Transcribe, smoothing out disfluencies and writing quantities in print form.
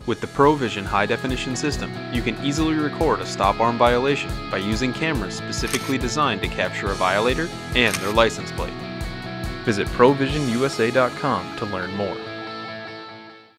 With the ProVision high-definition system, you can easily record a stop arm violation by using cameras specifically designed to capture a violator and their license plate. Visit ProVisionUSA.com to learn more.